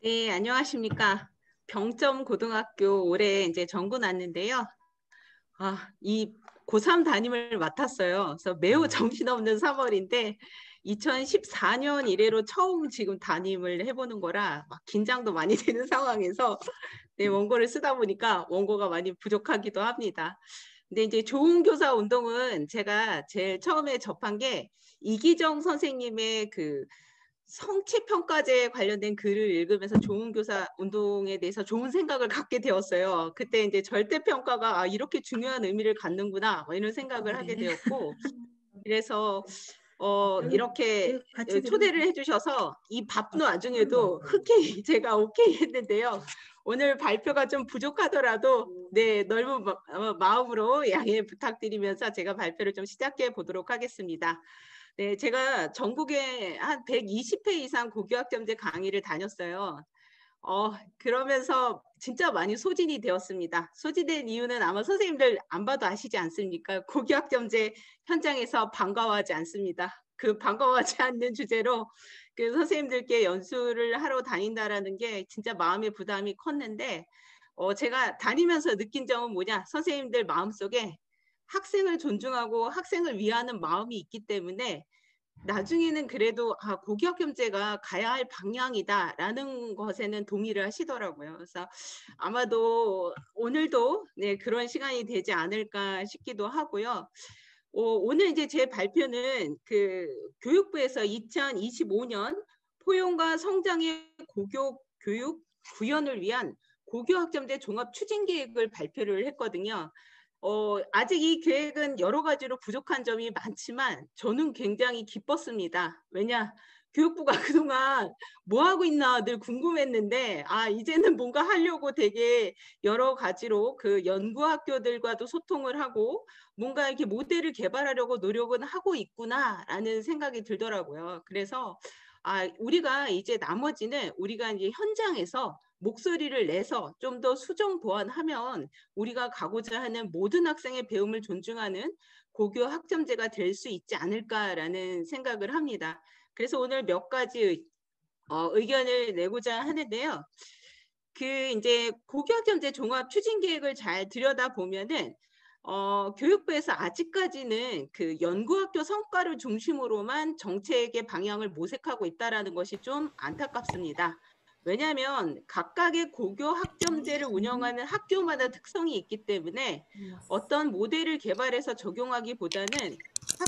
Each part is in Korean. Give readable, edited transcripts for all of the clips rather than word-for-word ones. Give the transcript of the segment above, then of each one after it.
네, 안녕하십니까. 병점 고등학교 올해 이제 정구 났는데요. 이 고3 담임을 맡았어요. 그래서 매우 정신없는 3월인데 2014년 이래로 처음 지금 담임을 해보는 거라 막 긴장도 많이 되는 상황에서 네, 원고를 쓰다 보니까 원고가 많이 부족하기도 합니다. 근데 이제 좋은 교사 운동은 제가 제일 처음에 접한 게 이기정 선생님의 그 성취평가제에 관련된 글을 읽으면서 좋은 교사 운동에 대해서 좋은 생각을 갖게 되었어요. 그때 이제 절대평가가 이렇게 중요한 의미를 갖는구나 뭐 이런 생각을 하게 네. 되었고, 그래서 여기 이렇게 같이 초대를 들어주세요. 해주셔서 이 바쁜 와중에도 흔쾌히 제가 오케이 했는데요. 오늘 발표가 좀 부족하더라도 네, 넓은 마음으로 양해 부탁드리면서 제가 발표를 좀 시작해 보도록 하겠습니다. 네, 제가 전국에 한 120회 이상 고교학점제 강의를 다녔어요. 그러면서 진짜 많이 소진이 되었습니다. 소진된 이유는 아마 선생님들 안 봐도 아시지 않습니까? 고교학점제 현장에서 반가워하지 않습니다. 그 반가워하지 않는 주제로 그 선생님들께 연수를 하러 다닌다라는 게 진짜 마음의 부담이 컸는데, 제가 다니면서 느낀 점은 뭐냐? 선생님들 마음속에 학생을 존중하고 학생을 위하는 마음이 있기 때문에 나중에는 그래도 고교학점제가 가야 할 방향이다라는 것에는 동의를 하시더라고요. 그래서 아마도 오늘도 네, 그런 시간이 되지 않을까 싶기도 하고요. 오늘 이제 제 발표는 그 교육부에서 2025년 포용과 성장의 고교 교육 구현을 위한 고교학점제 종합 추진 계획을 발표를 했거든요. 아직 이 계획은 여러 가지로 부족한 점이 많지만 저는 굉장히 기뻤습니다. 왜냐? 교육부가 그동안 뭐 하고 있나 늘 궁금했는데, 이제는 뭔가 하려고 되게 여러 가지로 그 연구학교들과도 소통을 하고 뭔가 이렇게 모델을 개발하려고 노력은 하고 있구나라는 생각이 들더라고요. 그래서 우리가 이제 나머지는 우리가 이제 현장에서 목소리를 내서 좀 더 수정 보완하면 우리가 가고자 하는 모든 학생의 배움을 존중하는 고교 학점제가 될 수 있지 않을까라는 생각을 합니다. 그래서 오늘 몇 가지 의견을 내고자 하는데요. 그 이제 고교 학점제 종합 추진 계획을 잘 들여다 보면은 교육부에서 아직까지는 그 연구학교 성과를 중심으로만 정책의 방향을 모색하고 있다라는 것이 좀 안타깝습니다. 왜냐하면 각각의 고교 학점제를 운영하는 학교마다 특성이 있기 때문에 어떤 모델을 개발해서 적용하기보다는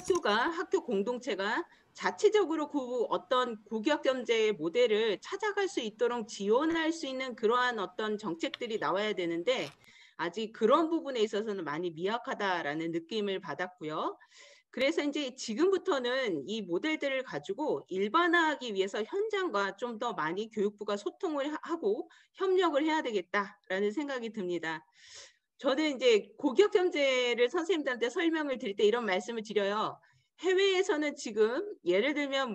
학교 공동체가 자체적으로 그 어떤 고교학점제의 모델을 찾아갈 수 있도록 지원할 수 있는 그러한 어떤 정책들이 나와야 되는데 아직 그런 부분에 있어서는 많이 미약하다라는 느낌을 받았고요. 그래서 이제 지금부터는 이 모델들을 가지고 일반화하기 위해서 현장과 좀 더 많이 교육부가 소통을 하고 협력을 해야 되겠다라는 생각이 듭니다. 저는 이제 고교학점제를 선생님들한테 설명을 드릴 때 이런 말씀을 드려요. 해외에서는 지금 예를 들면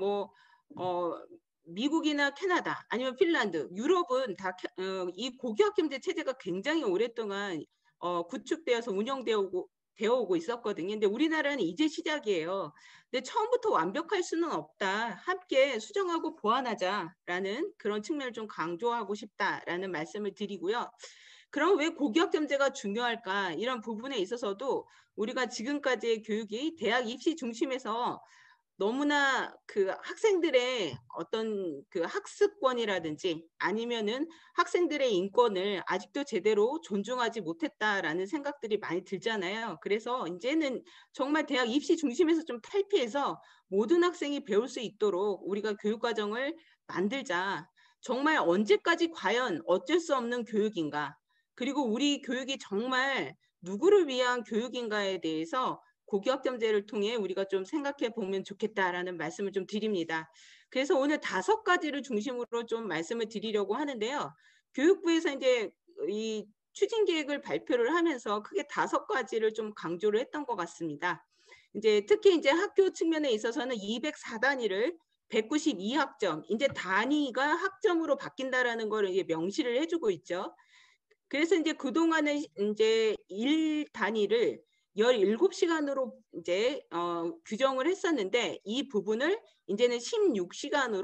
미국이나 캐나다 아니면 핀란드, 유럽은 다 이 고교학점제 체제가 굉장히 오랫동안 구축되어서 되어 오고 있었거든요. 근데 우리나라는 이제 시작이에요. 근데 처음부터 완벽할 수는 없다. 함께 수정하고 보완하자라는 그런 측면을 좀 강조하고 싶다라는 말씀을 드리고요. 그럼 왜 고교학점제가 중요할까? 이런 부분에 있어서도 우리가 지금까지의 교육이 대학 입시 중심에서 너무나 그 학생들의 어떤 그 학습권이라든지 아니면은 학생들의 인권을 아직도 제대로 존중하지 못했다라는 생각들이 많이 들잖아요. 그래서 이제는 정말 대학 입시 중심에서 좀 탈피해서 모든 학생이 배울 수 있도록 우리가 교육과정을 만들자. 정말 언제까지 과연 어쩔 수 없는 교육인가? 그리고 우리 교육이 정말 누구를 위한 교육인가에 대해서 고교학점제를 통해 우리가 좀 생각해 보면 좋겠다라는 말씀을 좀 드립니다. 그래서 오늘 5가지를 중심으로 좀 말씀을 드리려고 하는데요. 교육부에서 이제 이 추진 계획을 발표를 하면서 크게 5가지를 좀 강조를 했던 것 같습니다. 이제 특히 이제 학교 측면에 있어서는 204단위를 192학점, 이제 단위가 학점으로 바뀐다라는 걸 이제 명시를 해주고 있죠. 그래서 이제 그동안은 이제 1단위를 17시간으로 이제 규정을 했었는데 이 부분을 이제는 16시간으로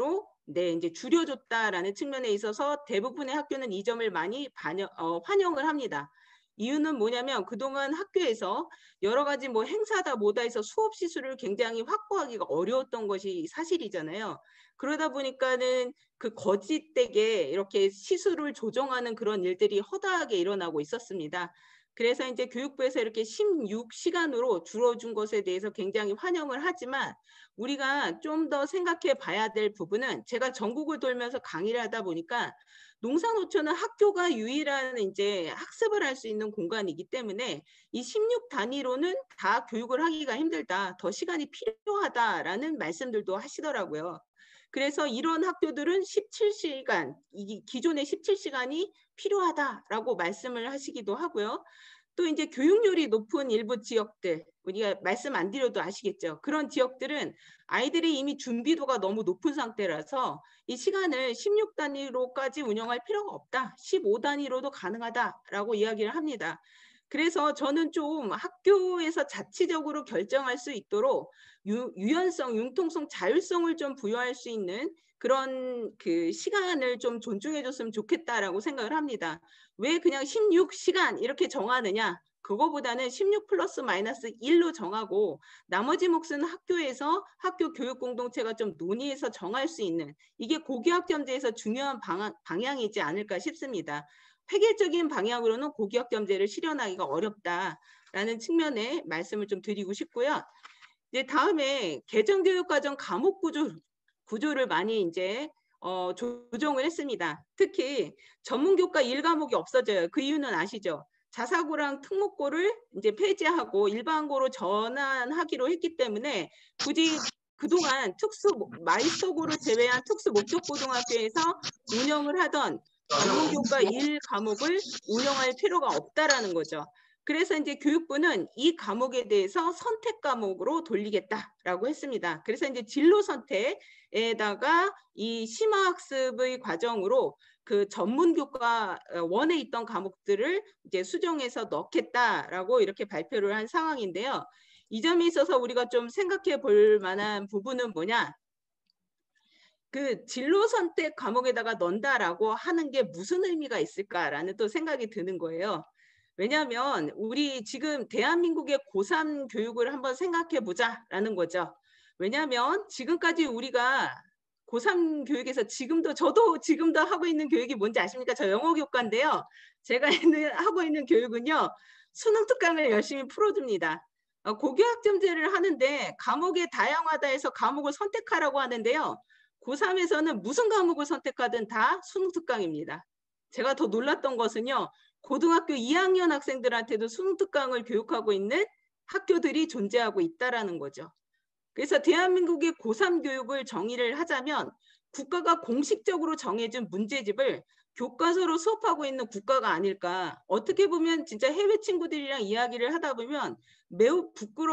네, 이제 줄여줬다라는 측면에 있어서 대부분의 학교는 이 점을 많이 환영을 합니다. 이유는 뭐냐면 그동안 학교에서 여러 가지 뭐 행사다 뭐다 해서 수업 시수를 굉장히 확보하기가 어려웠던 것이 사실이잖아요. 그러다 보니까는 그 거짓되게 이렇게 시수를 조정하는 그런 일들이 허다하게 일어나고 있었습니다. 그래서 이제 교육부에서 이렇게 16시간으로 줄여준 것에 대해서 굉장히 환영을 하지만 우리가 좀 더 생각해 봐야 될 부분은 제가 전국을 돌면서 강의를 하다 보니까 농사노초는 학교가 유일한 이제 학습을 할 수 있는 공간이기 때문에 이 16 단위로는 다 교육을 하기가 힘들다. 더 시간이 필요하다라는 말씀들도 하시더라고요. 그래서 이런 학교들은 17시간, 기존의 17시간이 필요하다라고 말씀을 하시기도 하고요. 또 이제 교육률이 높은 일부 지역들, 우리가 말씀 안 드려도 아시겠죠. 그런 지역들은 아이들이 이미 준비도가 너무 높은 상태라서 이 시간을 16 단위로까지 운영할 필요가 없다. 15 단위로도 가능하다라고 이야기를 합니다. 그래서 저는 좀 학교에서 자치적으로 결정할 수 있도록 유연성, 융통성, 자율성을 좀 부여할 수 있는 그런 그 시간을 좀 존중해 줬으면 좋겠다라고 생각을 합니다. 왜 그냥 16시간 이렇게 정하느냐? 그거보다는 16 플러스 마이너스 1로 정하고 나머지 몫은 학교에서 학교 교육 공동체가 좀 논의해서 정할 수 있는 이게 고교학점제에서 중요한 방향이지 않을까 싶습니다. 획일적인 방향으로는 고교학점제를 실현하기가 어렵다라는 측면에 말씀을 좀 드리고 싶고요. 이제 다음에 개정교육과정 과목 구조를 많이 이제 조정을 했습니다. 특히 전문교과 1과목이 없어져요. 그 이유는 아시죠? 자사고랑 특목고를 이제 폐지하고 일반고로 전환하기로 했기 때문에 굳이 그동안 마이스터고를 제외한 특수목적고등학교에서 운영을 하던 전문교과 1과목을 운영할 필요가 없다라는 거죠. 그래서 이제 교육부는 이 과목에 대해서 선택 과목으로 돌리겠다라고 했습니다. 그래서 이제 진로 선택에다가 이 심화학습의 과정으로 그 전문교과 원에 있던 과목들을 이제 수정해서 넣겠다라고 이렇게 발표를 한 상황인데요. 이 점에 있어서 우리가 좀 생각해 볼 만한 부분은 뭐냐? 그 진로 선택 과목에다가 넣는다라고 하는 게 무슨 의미가 있을까라는 또 생각이 드는 거예요. 왜냐하면 우리 지금 대한민국의 고3 교육을 한번 생각해 보자라는 거죠. 왜냐하면 지금까지 우리가 고3 교육에서 저도 지금도 하고 있는 교육이 뭔지 아십니까? 저 영어교과인데요. 제가 하고 있는 교육은요. 수능 특강을 열심히 풀어줍니다. 고교학점제를 하는데 과목이 다양하다 해서 과목을 선택하라고 하는데요. 고3에서는 무슨 과목을 선택하든 다 수능 특강입니다. 제가 더 놀랐던 것은요. 고등학교 2학년 학생들한테도 수능 특강을 교육하고 있는 학교들이 존재하고 있다라는 거죠. 그래서 대한민국의 고3 교육을 정의를 하자면 국가가 공식적으로 정해준 문제집을 교과서로 수업하고 있는 국가가 아닐까. 어떻게 보면 진짜 해외 친구들이랑 이야기를 하다 보면 매우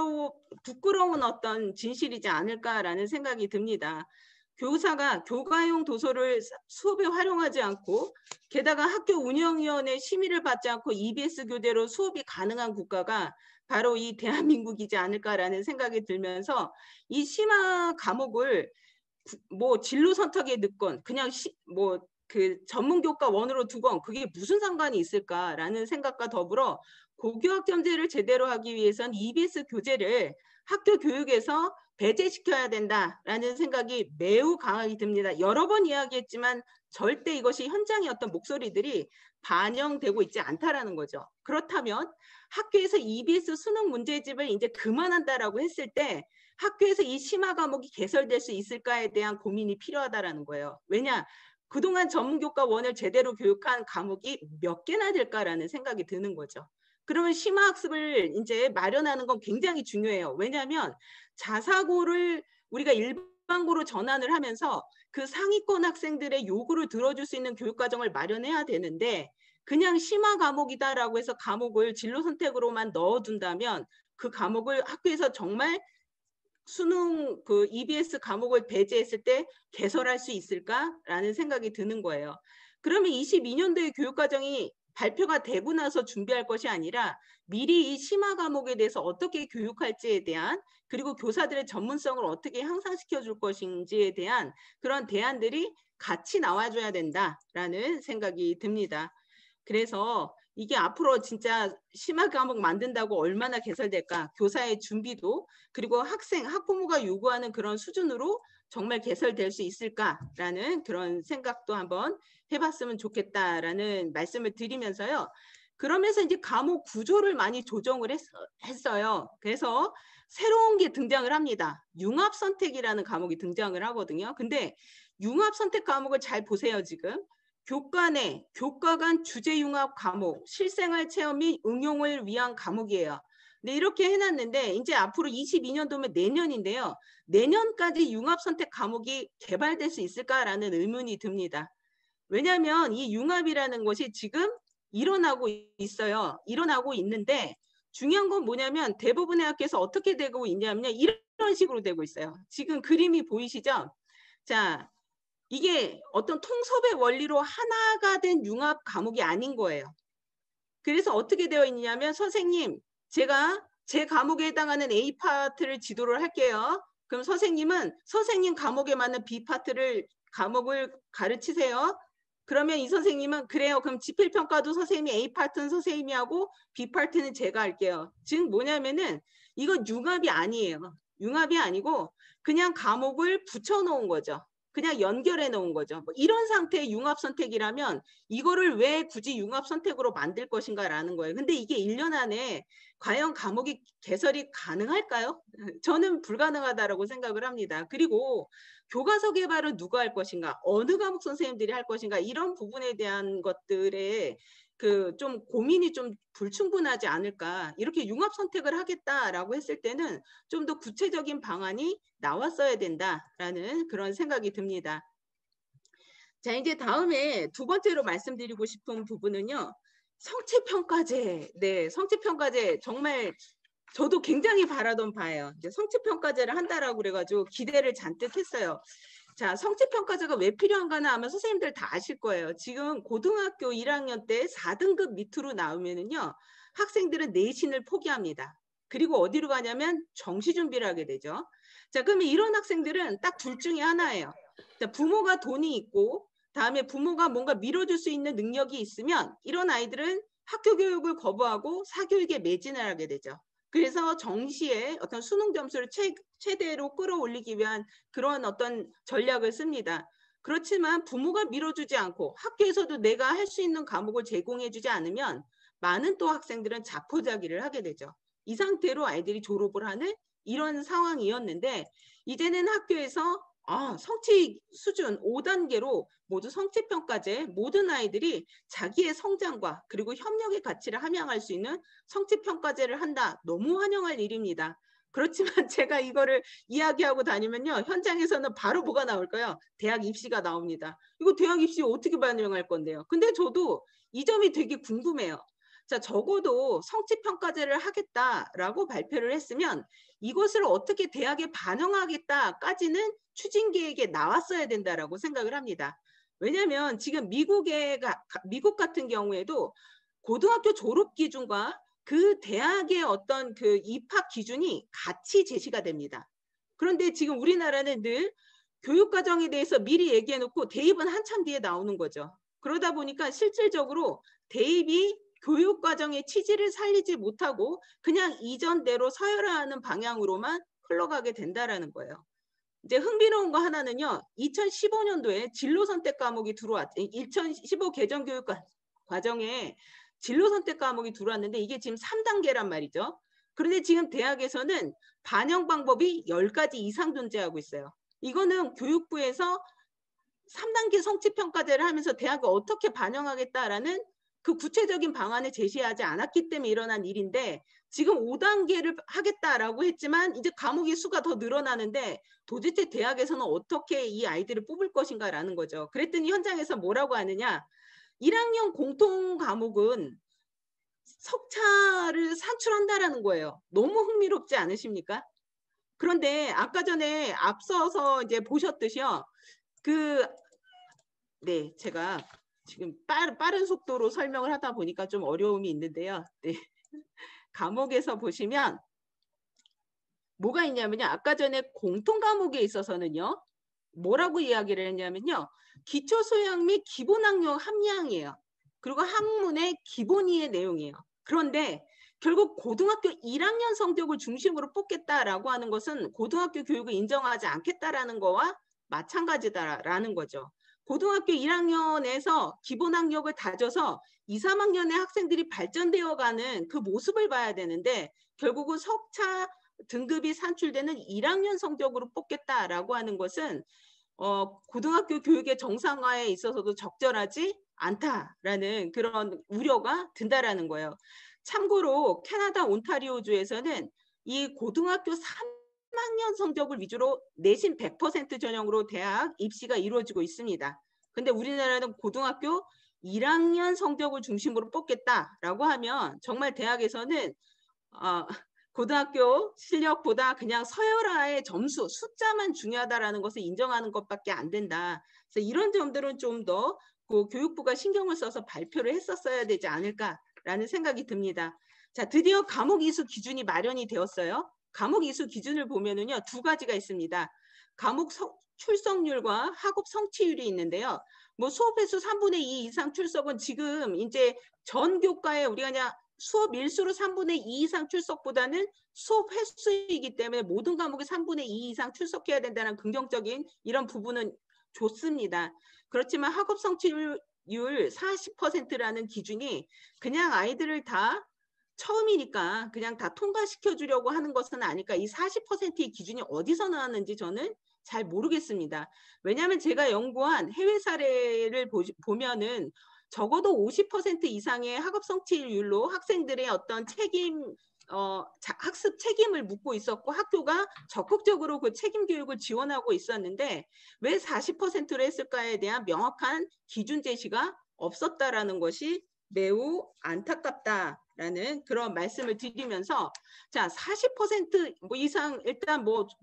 부끄러운 어떤 진실이지 않을까라는 생각이 듭니다. 교사가 교과용 도서를 수업에 활용하지 않고 게다가 학교 운영위원회 심의를 받지 않고 EBS 교재로 수업이 가능한 국가가 바로 이 대한민국이지 않을까라는 생각이 들면서 이 심화 과목을 뭐 진로 선택에 넣건 그냥 그 전문교과 원으로 두건 그게 무슨 상관이 있을까라는 생각과 더불어 고교학점제를 제대로 하기 위해서는 EBS 교재를 학교 교육에서 배제시켜야 된다라는 생각이 매우 강하게 듭니다. 여러 번 이야기했지만 절대 이것이 현장의 어떤 목소리들이 반영되고 있지 않다라는 거죠. 그렇다면 학교에서 EBS 수능 문제집을 이제 그만한다라고 했을 때 학교에서 이 심화 과목이 개설될 수 있을까에 대한 고민이 필요하다라는 거예요. 왜냐? 그동안 전문교과 원을 제대로 교육한 과목이 몇 개나 될까라는 생각이 드는 거죠. 그러면 심화학습을 이제 마련하는 건 굉장히 중요해요. 왜냐하면 자사고를 우리가 일반고로 전환을 하면서 그 상위권 학생들의 요구를 들어줄 수 있는 교육과정을 마련해야 되는데 그냥 심화 과목이다라고 해서 과목을 진로 선택으로만 넣어둔다면 그 과목을 학교에서 정말 수능 그 EBS 과목을 배제했을 때 개설할 수 있을까라는 생각이 드는 거예요. 그러면 22년도의 교육과정이 발표가 되고 나서 준비할 것이 아니라 미리 이 심화 과목에 대해서 어떻게 교육할지에 대한, 그리고 교사들의 전문성을 어떻게 향상시켜 줄 것인지에 대한 그런 대안들이 같이 나와줘야 된다라는 생각이 듭니다. 그래서 이게 앞으로 진짜 심화 과목 만든다고 얼마나 개설될까? 교사의 준비도, 그리고 학부모가 요구하는 그런 수준으로 정말 개설될 수 있을까라는 그런 생각도 한번 해봤으면 좋겠다라는 말씀을 드리면서요. 그러면서 이제 과목 구조를 많이 조정을 했어요. 그래서 새로운 게 등장을 합니다. 융합선택이라는 과목이 등장을 하거든요. 근데 융합선택 과목을 잘 보세요, 지금. 교과 내, 교과 간 주제융합 과목, 실생활 체험 및 응용을 위한 과목이에요. 네, 이렇게 해놨는데 이제 앞으로 22년도면 내년인데요. 내년까지 융합선택 과목이 개발될 수 있을까라는 의문이 듭니다. 왜냐하면 이 융합이라는 것이 지금 일어나고 있어요. 일어나고 있는데 중요한 건 뭐냐면 대부분의 학교에서 어떻게 되고 있냐면요. 이런 식으로 되고 있어요. 지금 그림이 보이시죠? 자, 이게 어떤 통섭의 원리로 하나가 된 융합 과목이 아닌 거예요. 그래서 어떻게 되어 있냐면 선생님, 제가 제 과목에 해당하는 A 파트를 지도를 할게요. 그럼 선생님은 선생님 과목에 맞는 B 파트를 과목을 가르치세요. 그러면 이 선생님은 그래요. 그럼 지필평가도 선생님이 A 파트는 선생님이 하고 B 파트는 제가 할게요. 즉 뭐냐면은 이건 융합이 아니에요. 융합이 아니고 그냥 과목을 붙여놓은 거죠. 그냥 연결해 놓은 거죠. 뭐 이런 상태의 융합 선택이라면 이거를 왜 굳이 융합 선택으로 만들 것인가라는 거예요. 근데 이게 1년 안에 과연 과목이 개설이 가능할까요? 저는 불가능하다라고 생각을 합니다. 그리고 교과서 개발은 누가 할 것인가? 어느 과목 선생님들이 할 것인가? 이런 부분에 대한 것들에 그 좀 고민이 좀 불충분하지 않을까. 이렇게 융합 선택을 하겠다라고 했을 때는 좀 더 구체적인 방안이 나왔어야 된다라는 그런 생각이 듭니다. 자, 이제 다음에 두 번째로 말씀드리고 싶은 부분은요. 성취평가제. 네, 성취평가제 정말 저도 굉장히 바라던 바예요. 이제 성취평가제를 한다라고 그래가지고 기대를 잔뜩 했어요. 자, 성취평가제가 왜 필요한가는 아마 선생님들 다 아실 거예요. 지금 고등학교 1학년 때 4등급 밑으로 나오면은요, 학생들은 내신을 포기합니다. 그리고 어디로 가냐면 정시 준비를 하게 되죠. 자, 그러면 이런 학생들은 딱 둘 중에 하나예요. 자, 부모가 돈이 있고, 다음에 부모가 뭔가 밀어줄 수 있는 능력이 있으면 이런 아이들은 학교 교육을 거부하고 사교육에 매진을 하게 되죠. 그래서 정시에 어떤 수능 점수를 최대로 끌어올리기 위한 그런 어떤 전략을 씁니다. 그렇지만 부모가 밀어주지 않고 학교에서도 내가 할 수 있는 과목을 제공해주지 않으면 많은 또 학생들은 자포자기를 하게 되죠. 이 상태로 아이들이 졸업을 하는 이런 상황이었는데 이제는 학교에서 성취 수준 5단계로 모두 성취평가제 모든 아이들이 자기의 성장과 그리고 협력의 가치를 함양할 수 있는 성취평가제를 한다. 너무 환영할 일입니다. 그렇지만 제가 이거를 이야기하고 다니면요. 현장에서는 바로 뭐가 나올까요? 대학 입시가 나옵니다. 이거 대학 입시 어떻게 반영할 건데요? 근데 저도 이 점이 되게 궁금해요. 자, 적어도 성취평가제를 하겠다라고 발표를 했으면 이것을 어떻게 대학에 반영하겠다까지는 추진 계획에 나왔어야 된다라고 생각을 합니다. 왜냐하면 지금 미국 같은 경우에도 고등학교 졸업 기준과 그 대학의 어떤 그 입학 기준이 같이 제시가 됩니다. 그런데 지금 우리나라는 늘 교육과정에 대해서 미리 얘기해놓고 대입은 한참 뒤에 나오는 거죠. 그러다 보니까 실질적으로 대입이 교육과정의 취지를 살리지 못하고 그냥 이전대로 서열화하는 방향으로만 흘러가게 된다라는 거예요. 이제 흥미로운 거 하나는요. 2015년도에 진로선택 과목이 2015 개정교육 과정에 진로선택 과목이 들어왔는데 이게 지금 3단계란 말이죠. 그런데 지금 대학에서는 반영 방법이 10가지 이상 존재하고 있어요. 이거는 교육부에서 3단계 성취평가제를 하면서 대학을 어떻게 반영하겠다라는 그 구체적인 방안을 제시하지 않았기 때문에 일어난 일인데 지금 5단계를 하겠다라고 했지만 이제 과목의 수가 더 늘어나는데 도대체 대학에서는 어떻게 이 아이들을 뽑을 것인가라는 거죠. 그랬더니 현장에서 뭐라고 하느냐. 1학년 공통 과목은 석차를 산출한다라는 거예요. 너무 흥미롭지 않으십니까? 그런데 아까 전에 앞서서 이제 보셨듯이요. 네, 제가 지금 빠른 속도로 설명을 하다 보니까 좀 어려움이 있는데요. 네. 과목에서 보시면 뭐가 있냐면요. 아까 전에 공통 과목에 있어서는요. 뭐라고 이야기를 했냐면요. 기초 소양 및 기본 학력 함량이에요. 그리고 학문의 기본이의 내용이에요. 그런데 결국 고등학교 1학년 성적을 중심으로 뽑겠다라고 하는 것은 고등학교 교육을 인정하지 않겠다라는 거와 마찬가지다라는 거죠. 고등학교 1학년에서 기본 학력을 다져서 2, 3학년의 학생들이 발전되어가는 그 모습을 봐야 되는데 결국은 석차 등급이 산출되는 1학년 성적으로 뽑겠다라고 하는 것은 고등학교 교육의 정상화에 있어서도 적절하지 않다라는 그런 우려가 든다라는 거예요. 참고로 캐나다 온타리오주에서는 이 고등학교 3학년 성적을 위주로 내신 100% 전형으로 대학 입시가 이루어지고 있습니다. 근데 우리나라는 고등학교 1학년 성적을 중심으로 뽑겠다라고 하면 정말 대학에서는 고등학교 실력보다 그냥 서열화의 점수, 숫자만 중요하다라는 것을 인정하는 것밖에 안 된다. 그래서 이런 점들은 좀 더 교육부가 신경을 써서 발표를 했었어야 되지 않을까라는 생각이 듭니다. 자, 드디어 과목 이수 기준이 마련이 되었어요. 과목 이수 기준을 보면은요, 두 가지가 있습니다. 과목 출석률과 학업 성취율이 있는데요. 뭐 수업 횟수 3분의 2 이상 출석은 지금 이제 전 교과에 우리가 그냥 수업 일수로 3분의 2 이상 출석보다는 수업 횟수이기 때문에 모든 과목에 3분의 2 이상 출석해야 된다는 긍정적인 이런 부분은 좋습니다. 그렇지만 학업 성취율 40%라는 기준이 그냥 아이들을 다 처음이니까 그냥 다 통과시켜 주려고 하는 것은 아닐까. 이 40%의 기준이 어디서 나왔는지 저는 잘 모르겠습니다. 왜냐하면 제가 연구한 해외 사례를 보면은 적어도 50% 이상의 학업 성취율로 학생들의 어떤 학습 책임을 묻고 있었고 학교가 적극적으로 그 책임 교육을 지원하고 있었는데 왜 40%로 했을까에 대한 명확한 기준 제시가 없었다라는 것이 매우 안타깝다라는 그런 말씀을 드리면서 자, 40% 이상 일단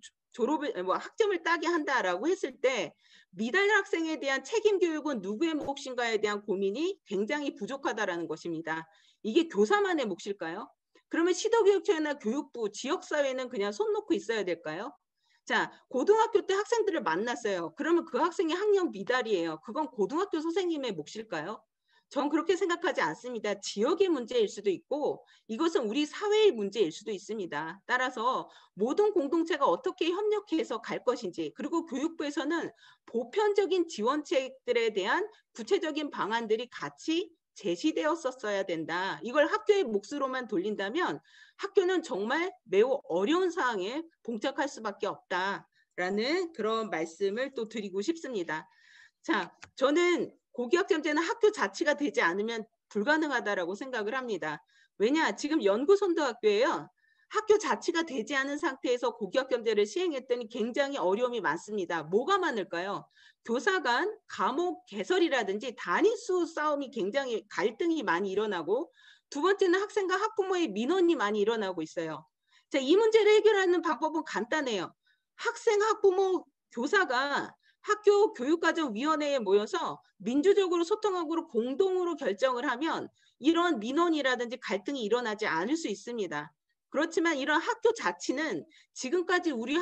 학점을 따게 한다라고 했을 때 미달 학생에 대한 책임 교육은 누구의 몫인가에 대한 고민이 굉장히 부족하다라는 것입니다. 이게 교사만의 몫일까요? 그러면 시도교육청이나 교육부, 지역사회는 그냥 손 놓고 있어야 될까요? 자, 고등학교 때 학생들을 만났어요. 그러면 그 학생이 학력 미달이에요. 그건 고등학교 선생님의 몫일까요? 전 그렇게 생각하지 않습니다. 지역의 문제일 수도 있고 이것은 우리 사회의 문제일 수도 있습니다. 따라서 모든 공동체가 어떻게 협력해서 갈 것인지 그리고 교육부에서는 보편적인 지원책들에 대한 구체적인 방안들이 같이 제시되었었어야 된다. 이걸 학교의 몫으로만 돌린다면 학교는 정말 매우 어려운 상황에 봉착할 수밖에 없다라는 그런 말씀을 또 드리고 싶습니다. 자, 저는 고교학점제는 학교 자치가 되지 않으면 불가능하다라고 생각을 합니다. 왜냐? 지금 연구선도학교예요. 학교 자치가 되지 않은 상태에서 고교학점제를 시행했더니 굉장히 어려움이 많습니다. 뭐가 많을까요? 교사 간 과목 개설이라든지 단위수 싸움이 굉장히 갈등이 많이 일어나고 두 번째는 학생과 학부모의 민원이 많이 일어나고 있어요. 자, 이 문제를 해결하는 방법은 간단해요. 학생, 학부모, 교사가 학교 교육과정위원회에 모여서 민주적으로 소통하고 공동으로 결정을 하면 이런 민원이라든지 갈등이 일어나지 않을 수 있습니다. 그렇지만 이런 학교 자치는 지금까지 우리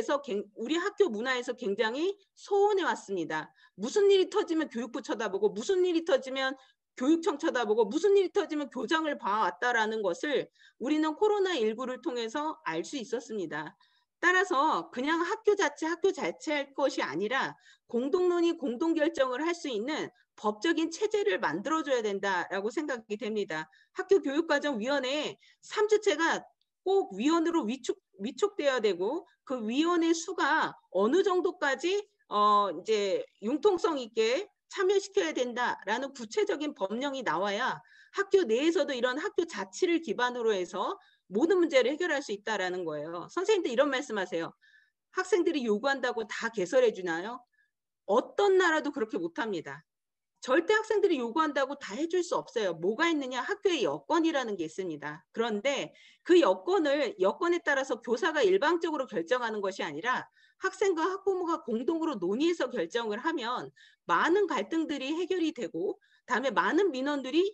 학교 문화에서 굉장히 소원해 왔습니다. 무슨 일이 터지면 교육부 쳐다보고 무슨 일이 터지면 교육청 쳐다보고 무슨 일이 터지면 교장을 봐왔다라는 것을 우리는 코로나19를 통해서 알 수 있었습니다. 따라서 그냥 학교 자체할 것이 아니라 공동론의 공동결정을 할 수 있는 법적인 체제를 만들어줘야 된다라고 생각이 됩니다. 학교교육과정위원회에 3주체가 꼭 위원으로 위촉되어야 되고 그 위원회 수가 어느 정도까지 이제 융통성 있게 참여시켜야 된다라는 구체적인 법령이 나와야 학교 내에서도 이런 학교 자치를 기반으로 해서 모든 문제를 해결할 수 있다라는 거예요. 선생님들 이런 말씀하세요. 학생들이 요구한다고 다 개설해 주나요? 어떤 나라도 그렇게 못합니다. 절대 학생들이 요구한다고 다 해줄 수 없어요. 뭐가 있느냐? 학교의 여건이라는 게 있습니다. 그런데 그 여건에 따라서 교사가 일방적으로 결정하는 것이 아니라 학생과 학부모가 공동으로 논의해서 결정을 하면 많은 갈등들이 해결이 되고 다음에 많은 민원들이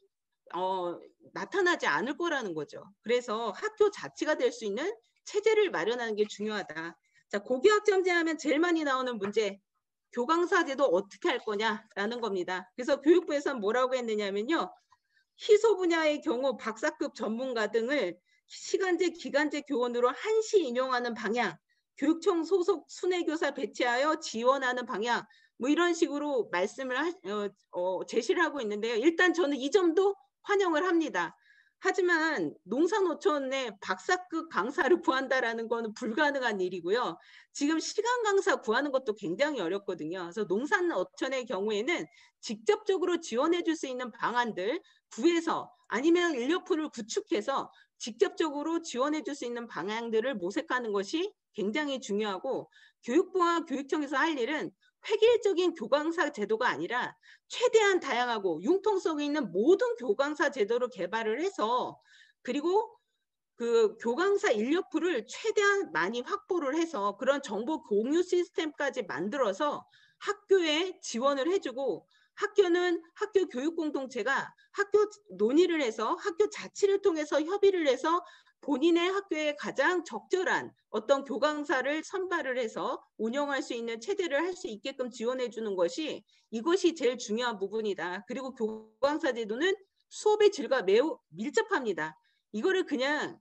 나타나지 않을 거라는 거죠. 그래서 학교 자치가 될 수 있는 체제를 마련하는 게 중요하다. 자, 고교학점제하면 제일 많이 나오는 문제, 교강사제도 어떻게 할 거냐라는 겁니다. 그래서 교육부에서는 뭐라고 했느냐면요. 희소 분야의 경우 박사급 전문가 등을 시간제, 기간제 교원으로 한시 임용하는 방향, 교육청 소속 순회교사 배치하여 지원하는 방향, 뭐 이런 식으로 말씀을 제시를 하고 있는데요. 일단 저는 이 점도 환영을 합니다. 하지만 농산어촌에 박사급 강사를 구한다라는 거는 불가능한 일이고요. 지금 시간 강사 구하는 것도 굉장히 어렵거든요. 그래서 농산어촌의 경우에는 직접적으로 지원해 줄 수 있는 방안들 구해서 아니면 인력풀을 구축해서 직접적으로 지원해 줄 수 있는 방향들을 모색하는 것이 굉장히 중요하고 교육부와 교육청에서 할 일은 획일적인 교강사 제도가 아니라 최대한 다양하고 융통성 있는 모든 교강사 제도를 개발을 해서 그리고 그 교강사 인력풀을 최대한 많이 확보를 해서 그런 정보 공유 시스템까지 만들어서 학교에 지원을 해주고 학교는 학교 교육 공동체가 학교 논의를 해서 학교 자치를 통해서 협의를 해서 본인의 학교에 가장 적절한 어떤 교강사를 선발을 해서 운영할 수 있는 체제를 할 수 있게끔 지원해 주는 것이 이것이 제일 중요한 부분이다. 그리고 교강사 제도는 수업의 질과 매우 밀접합니다. 이거를 그냥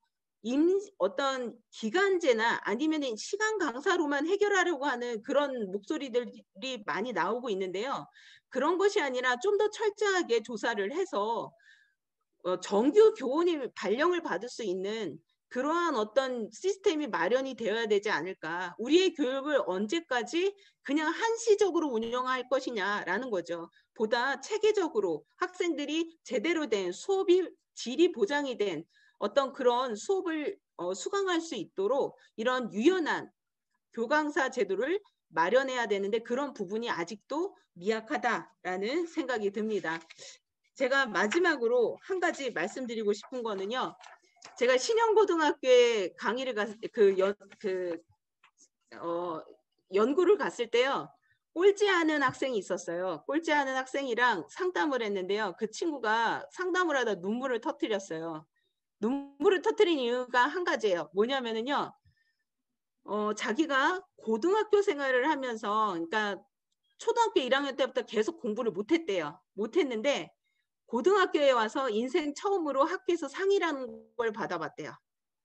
어떤 기간제나 아니면 시간 강사로만 해결하려고 하는 그런 목소리들이 많이 나오고 있는데요. 그런 것이 아니라 좀 더 철저하게 조사를 해서 정규 교원이 발령을 받을 수 있는 그러한 어떤 시스템이 마련이 되어야 되지 않을까. 우리의 교육을 언제까지 그냥 한시적으로 운영할 것이냐라는 거죠. 보다 체계적으로 학생들이 제대로 된 수업이 질이 보장이 된 어떤 그런 수업을 수강할 수 있도록 이런 유연한 교강사 제도를 마련해야 되는데 그런 부분이 아직도 미약하다라는 생각이 듭니다. 제가 마지막으로 한 가지 말씀드리고 싶은 거는요. 제가 신영고등학교에 강의를 갔을 때 연구를 갔을 때요. 꼴찌하는 학생이 있었어요. 꼴찌하는 학생이랑 상담을 했는데요. 그 친구가 상담을 하다 눈물을 터뜨렸어요. 눈물을 터뜨린 이유가 한 가지예요. 뭐냐면은요. 자기가 고등학교 생활을 하면서 그러니까 초등학교 1학년 때부터 계속 공부를 못했대요. 못했는데 고등학교에 와서 인생 처음으로 학교에서 상이라는 걸 받아봤대요.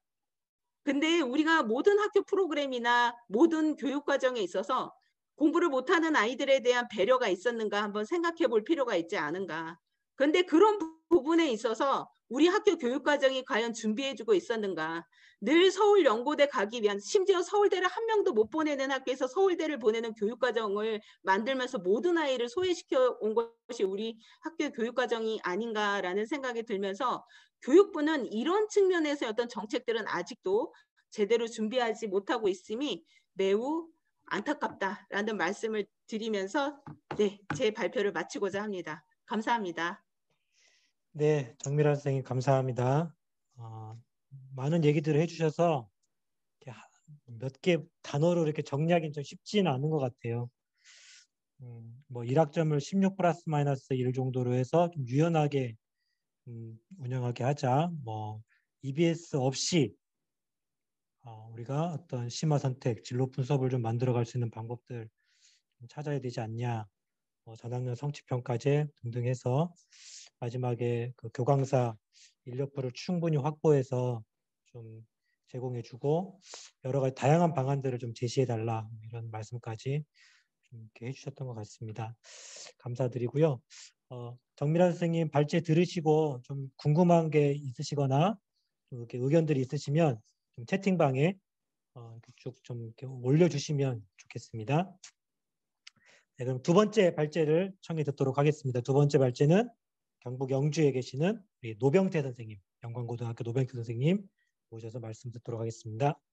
근데 우리가 모든 학교 프로그램이나 모든 교육 과정에 있어서 공부를 못하는 아이들에 대한 배려가 있었는가 한번 생각해 볼 필요가 있지 않은가. 그런데 그런 부분에 있어서 우리 학교 교육 과정이 과연 준비해주고 있었는가. 늘 서울연고대 가기 위한 심지어 서울대를 한 명도 못 보내는 학교에서 서울대를 보내는 교육 과정을 만들면서 모든 아이를 소외시켜 온 것이 우리 학교 교육 과정이 아닌가라는 생각이 들면서 교육부는 이런 측면에서 어떤 정책들은 아직도 제대로 준비하지 못하고 있음이 매우 안타깝다라는 말씀을 드리면서 네, 제 발표를 마치고자 합니다. 감사합니다. 네, 정미라 선생님 감사합니다. 많은 얘기들을 해주셔서 몇 개 단어로 이렇게 정리하기는 좀 쉽지는 않은 것 같아요. 뭐 1학점을 16 플러스 마이너스 1 정도로 해서 좀 유연하게 운영하게 하자. 뭐 EBS 없이 우리가 어떤 심화 선택, 진로 분석을 좀 만들어 갈 수 있는 방법들 좀 찾아야 되지 않냐. 전학년 성취평가제 등등 해서 마지막에 그 교강사 인력풀을 충분히 확보해서 좀 제공해주고 여러 가지 다양한 방안들을 좀 제시해달라 이런 말씀까지 좀 이렇게 해주셨던 것 같습니다. 감사드리고요. 정미라 선생님 발제 들으시고 좀 궁금한 게 있으시거나 이렇게 의견들이 있으시면 좀 채팅방에 쭉 좀 이렇게 올려주시면 좋겠습니다. 네, 그럼 두 번째 발제를 청해 듣도록 하겠습니다. 두 번째 발제는 경북 영주에 계시는 우리 노병태 선생님, 영광고등학교 노병태 선생님 모셔서 말씀 듣도록 하겠습니다.